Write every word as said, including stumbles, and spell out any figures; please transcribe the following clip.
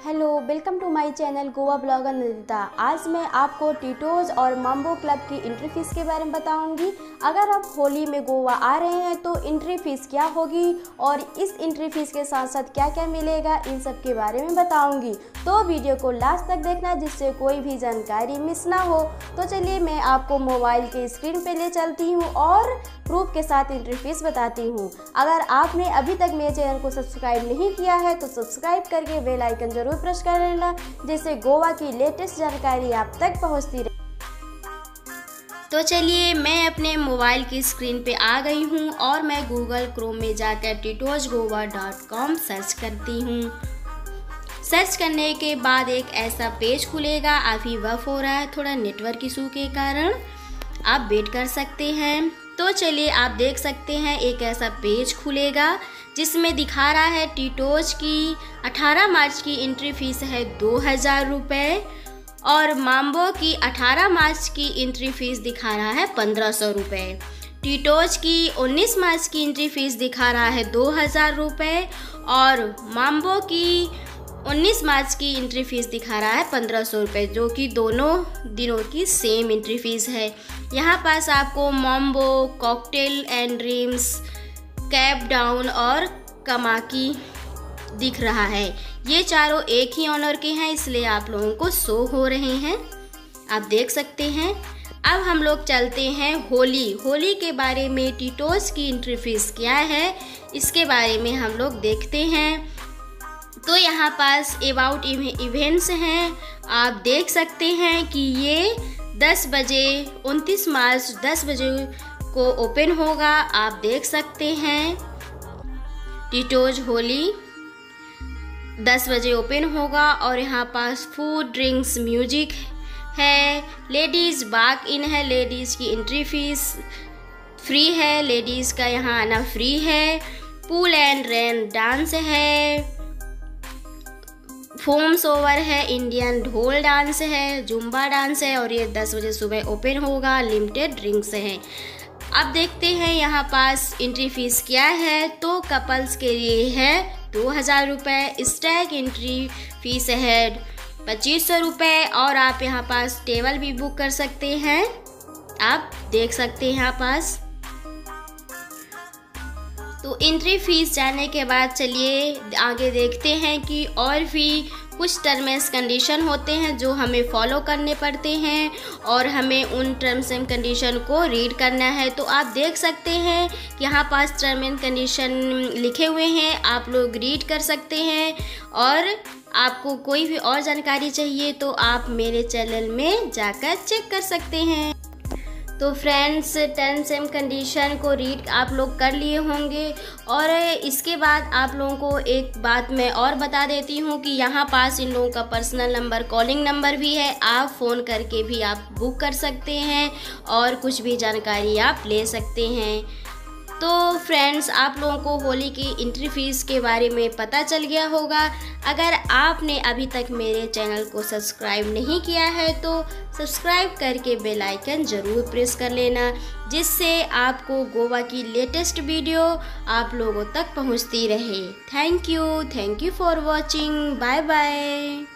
Hello, welcome to my channel Goa blogger Nidita. आज मैं आपको टीटोज और माम्बो क्लब की एंट्री फीस के बारे में बताऊंगी। अगर आप होली में गोवा आ रहे हैं तो एंट्री फीस क्या होगी और इस एंट्री फीस के साथ साथ क्या क्या मिलेगा, इन सब के बारे में बताऊंगी। तो वीडियो को लास्ट तक देखना जिससे कोई भी जानकारी मिस ना हो। तो चलिए मैं आपको मोबाइल के स्क्रीन पे ले चलती हूँ और प्रूफ के साथ एंट्री फीस बताती हूँ। अगर आपने अभी तक मेरे चैनल को सब्सक्राइब नहीं किया है तो सब्सक्राइब करके बेल आइकन जरूर प्रेस कर लेना, जिससे गोवा की लेटेस्ट जानकारी आप तक पहुंचती रहे। तो चलिए मैं अपने मोबाइल की स्क्रीन पे आ गई हूँ और मैं गूगल क्रोम में जाकर Titos Goa dot com search करती हूँ। सर्च करने के बाद एक ऐसा पेज खुलेगा। अभी वर्क हो रहा है, थोड़ा नेटवर्क इशू के कारण आप वेट कर सकते हैं। तो चलिए आप देख सकते हैं एक ऐसा पेज खुलेगा जिसमें दिखा रहा है टीटोज की अठारह मार्च की एंट्री फीस है दो हज़ार रुपये और माम्बो की अठारह मार्च की एंट्री फीस दिखा रहा है पंद्रह सौ रुपये। टीटोज की उन्नीस मार्च की एंट्री फीस दिखा रहा है दो हज़ार रुपये और माम्बो की उन्नीस मार्च की एंट्री फीस दिखा रहा है पंद्रह सौ रुपये, जो कि दोनों दिनों की सेम एंट्री फीस है। यहाँ पास आपको माम्बो, कॉकटेल एंड ड्रीम्स, कैप डाउन और कमाकी दिख रहा है। ये चारों एक ही ऑनर के हैं, इसलिए आप लोगों को शो हो रहे हैं, आप देख सकते हैं। अब हम लोग चलते हैं होली होली के बारे में। टीटोज की एंट्री फीस क्या है इसके बारे में हम लोग देखते हैं। तो यहाँ पास अबाउट इवेंट्स हैं, आप देख सकते हैं कि ये दस बजे उनतीस मार्च दस बजे को ओपन होगा। आप देख सकते हैं टीटोज होली दस बजे ओपन होगा और यहाँ पास फूड, ड्रिंक्स, म्यूजिक है। लेडीज़ बाग इन है, लेडीज़ की एंट्री फीस फ्री है, लेडीज़ का यहाँ आना फ्री है। पूल एंड रेन डांस है, फोम सोवर है, इंडियन ढोल डांस है, जुम्बा डांस है और ये दस बजे सुबह ओपन होगा। लिमिटेड ड्रिंक्स हैं। अब देखते हैं यहाँ पास एंट्री फीस क्या है। तो कपल्स के लिए है दो हज़ार रुपये, स्टैग एंट्री फीस है पच्चीस सौ रुपये और आप यहाँ पास टेबल भी बुक कर सकते हैं, आप देख सकते हैं यहाँ पास। तो एंट्री फीस जाने के बाद चलिए आगे देखते हैं कि और भी कुछ टर्म्स एंड कंडीशन होते हैं जो हमें फॉलो करने पड़ते हैं और हमें उन टर्म्स एंड कंडीशन को रीड करना है। तो आप देख सकते हैं कि यहाँ पास टर्म एंड कंडीशन लिखे हुए हैं, आप लोग रीड कर सकते हैं। और आपको कोई भी और जानकारी चाहिए तो आप मेरे चैनल में जाकर चेक कर सकते हैं। तो फ्रेंड्स, टर्म्स एंड कंडीशन को रीड आप लोग कर लिए होंगे और इसके बाद आप लोगों को एक बात मैं और बता देती हूँ कि यहाँ पास इन लोगों का पर्सनल नंबर, कॉलिंग नंबर भी है, आप फ़ोन करके भी आप बुक कर सकते हैं और कुछ भी जानकारी आप ले सकते हैं। तो फ्रेंड्स, आप लोगों को होली की एंट्री फीस के बारे में पता चल गया होगा। अगर आपने अभी तक मेरे चैनल को सब्सक्राइब नहीं किया है तो सब्सक्राइब करके बेल आइकन ज़रूर प्रेस कर लेना, जिससे आपको गोवा की लेटेस्ट वीडियो आप लोगों तक पहुंचती रहे। Thank you thank you for watching. Bye bye.